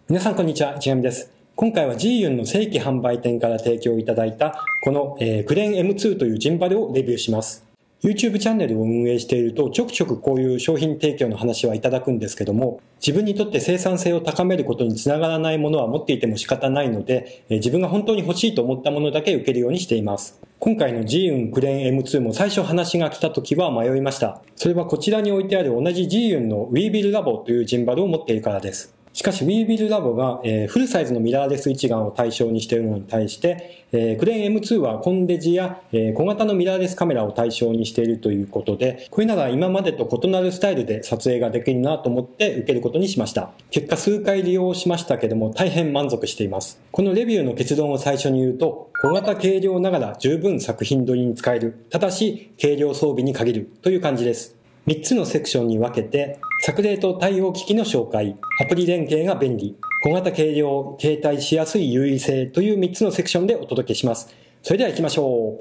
皆さんこんにちは、池上です。今回は Zhiyun の正規販売店から提供いただいたこの、クレーン M2 というジンバルをレビューします。YouTube チャンネルを運営しているとちょくちょくこういう商品提供の話はいただくんですけども、自分にとって生産性を高めることにつながらないものは持っていても仕方ないので、自分が本当に欲しいと思ったものだけ受けるようにしています。今回の Zhiyun クレーン M2 も最初話が来た時は迷いました。それはこちらに置いてある同じ Zhiyun の Weebill Labo というジンバルを持っているからです。しかし Weebill Labo が、フルサイズのミラーレス一眼を対象にしているのに対して、クレーン M2 はコンデジや、小型のミラーレスカメラを対象にしているということで、これなら今までと異なるスタイルで撮影ができるなと思って受けることにしました。結果数回利用しましたけども大変満足しています。このレビューの結論を最初に言うと、小型軽量ながら十分作品撮りに使える。ただし軽量装備に限るという感じです。3つのセクションに分けて、作例と対応機器の紹介、アプリ連携が便利、小型軽量、携帯しやすい優位性という3つのセクションでお届けします。それでは行きましょう。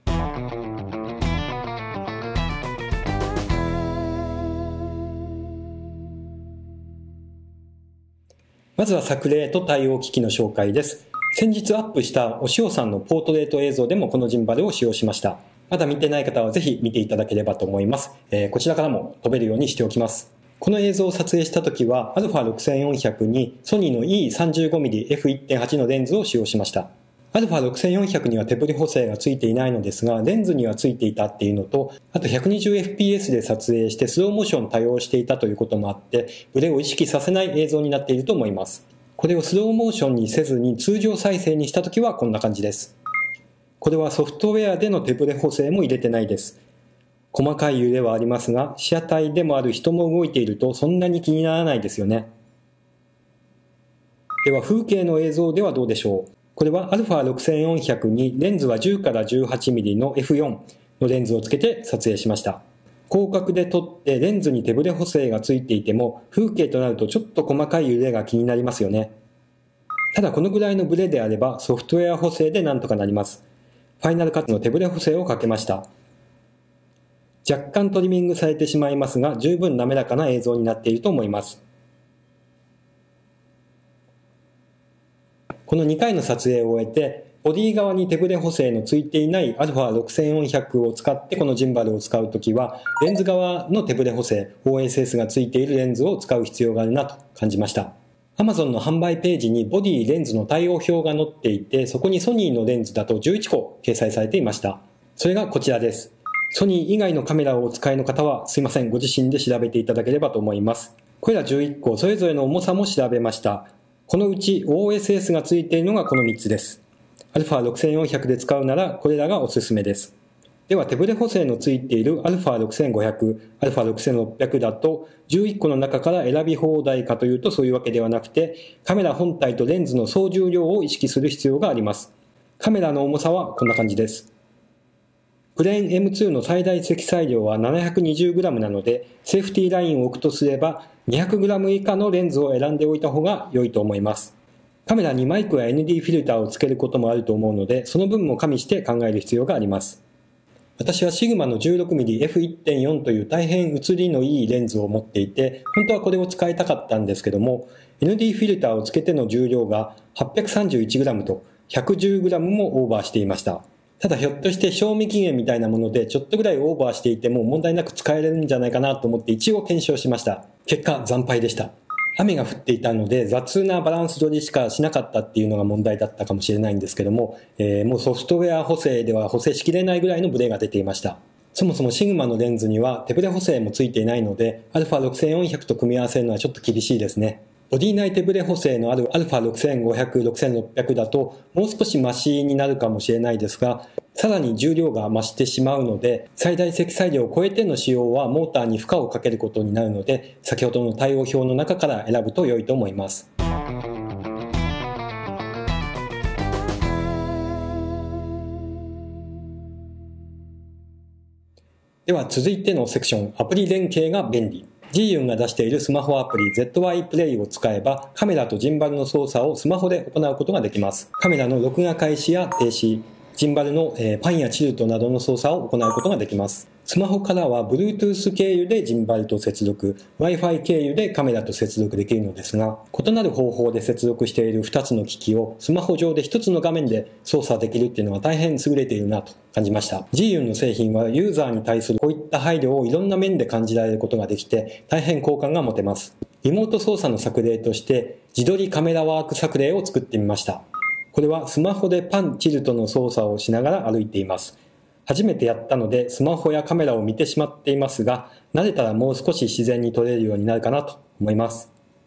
まずは作例と対応機器の紹介です。先日アップしたお塩さんのポートレート映像でもこのジンバルを使用しました。まだ見てない方はぜひ見ていただければと思います。こちらからも飛べるようにしておきます。この映像を撮影した時は α6400 にソニーの E35mmF1.8 のレンズを使用しました。α6400 には手ブレ補正がついていないのですが、レンズにはついていたっていうのと、あと 120fps で撮影してスローモーション対応していたということもあって、ブレを意識させない映像になっていると思います。これをスローモーションにせずに通常再生にした時はこんな感じです。これはソフトウェアでの手ブレ補正も入れてないです。細かい揺れはありますが、被写体でもある人も動いているとそんなに気にならないですよね。では風景の映像ではどうでしょう。これは α6400 にレンズは10から 18mm の F4 のレンズをつけて撮影しました。広角で撮ってレンズに手ブレ補正がついていても、風景となるとちょっと細かい揺れが気になりますよね。ただこのぐらいのブレであればソフトウェア補正でなんとかなります。ファイナルカットの手ブレ補正をかけました。若干トリミングされてしまいますが、十分滑らかな映像になっていると思います。この2回の撮影を終えて、ボディ側に手ブレ補正のついていない α6400 を使ってこのジンバルを使うときは、レンズ側の手ブレ補正、OSS がついているレンズを使う必要があるなと感じました。Amazon の販売ページにボディレンズの対応表が載っていて、そこにソニーのレンズだと11個掲載されていました。それがこちらです。ソニー以外のカメラをお使いの方はすいません、ご自身で調べていただければと思います。これら11個、それぞれの重さも調べました。このうち OSS がついているのがこの3つです。α6400 で使うならこれらがおすすめです。では手ブレ補正のついている α6500、α6600 だと11個の中から選び放題かというとそういうわけではなくて、カメラ本体とレンズの総重量を意識する必要があります。カメラの重さはこんな感じです。クレーン M2 の最大積載量は 720g なので、セーフティーラインを置くとすれば 200g 以下のレンズを選んでおいた方が良いと思います。カメラにマイクや ND フィルターをつけることもあると思うので、その分も加味して考える必要があります。私はシグマの 16mmF1.4 という大変写りのいいレンズを持っていて、本当はこれを使いたかったんですけども、ND フィルターをつけての重量が 831g と 110g もオーバーしていました。ただひょっとして賞味期限みたいなものでちょっとぐらいオーバーしていても問題なく使えるんじゃないかなと思って一応検証しました。結果惨敗でした。雨が降っていたので雑なバランス取りしかしなかったっていうのが問題だったかもしれないんですけども、もうソフトウェア補正では補正しきれないぐらいのブレが出ていました。そもそもシグマのレンズには手ブレ補正もついていないので α6400 と組み合わせるのはちょっと厳しいですね。ボディ内手ブレ補正のある α6500、6600だともう少しマシになるかもしれないですが、さらに重量が増してしまうので、最大積載量を超えての使用はモーターに負荷をかけることになるので、先ほどの対応表の中から選ぶと良いと思います。では続いてのセクション、アプリ連携が便利。Zhiyun が出しているスマホアプリ ZY Play を使えばカメラとジンバルの操作をスマホで行うことができます。カメラの録画開始や停止、ジンバルのパンやチルトなどの操作を行うことができます。 スマホからは Bluetooth 経由でジンバルと接続、Wi-Fi 経由でカメラと接続できるのですが、異なる方法で接続している2つの機器をスマホ上で1つの画面で操作できるっていうのは大変優れているなと感じました。Zhiyunの製品はユーザーに対するこういった配慮をいろんな面で感じられることができて、大変好感が持てます。リモート操作の策例として、自撮りカメラワーク策例を作ってみました。これはスマホでパン・チルトの操作をしながら歩いています。初めてやったのでスマホやカメラを見てしまっていますが、慣れたらもう少し自然に撮れるようになるかなと思います。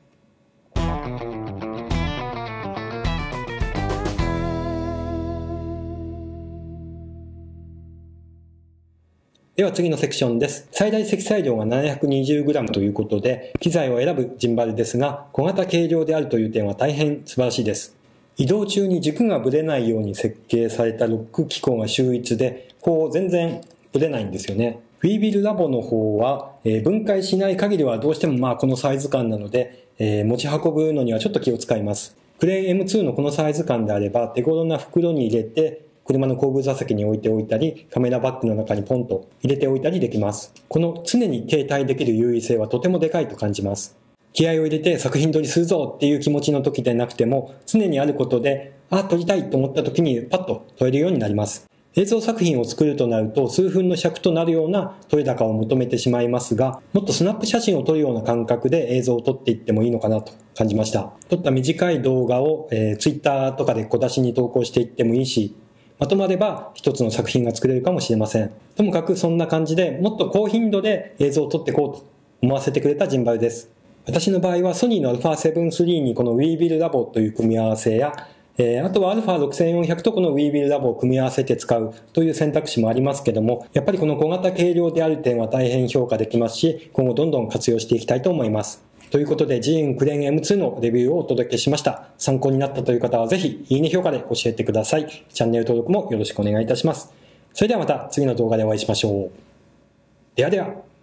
では次のセクションです。最大積載量が 720g ということで、機材を選ぶジンバルですが、小型軽量であるという点は大変素晴らしいです。移動中に軸がぶれないように設計されたロック機構が秀逸で、全然ぶれないんですよね。Weebill Labo の方は、分解しない限りはどうしてもこのサイズ感なので、持ち運ぶのにはちょっと気を使います。クレーン M2 のこのサイズ感であれば手頃な袋に入れて車の後部座席に置いておいたり、カメラバッグの中にポンと入れておいたりできます。この常に携帯できる優位性はとてもでかいと感じます。気合を入れて作品撮りするぞっていう気持ちの時でなくても、常にあることで、撮りたいと思った時にパッと撮れるようになります。映像作品を作るとなると数分の尺となるような撮れ高を求めてしまいますが、もっとスナップ写真を撮るような感覚で映像を撮っていってもいいのかなと感じました。撮った短い動画を、Twitter とかで小出しに投稿していってもいいし、まとまれば一つの作品が作れるかもしれません。ともかくそんな感じでもっと高頻度で映像を撮っていこうと思わせてくれたジンバルです。私の場合はソニーの α7 III にこの Weebill Labo という組み合わせや、あとは α6400 とこの Weebill Labo を組み合わせて使うという選択肢もありますけども、やっぱりこの小型軽量である点は大変評価できますし、今後どんどん活用していきたいと思います。ということで Zhiyun クレーン M2 のレビューをお届けしました。参考になったという方はぜひいいね評価で教えてください。チャンネル登録もよろしくお願いいたします。それではまた次の動画でお会いしましょう。ではでは。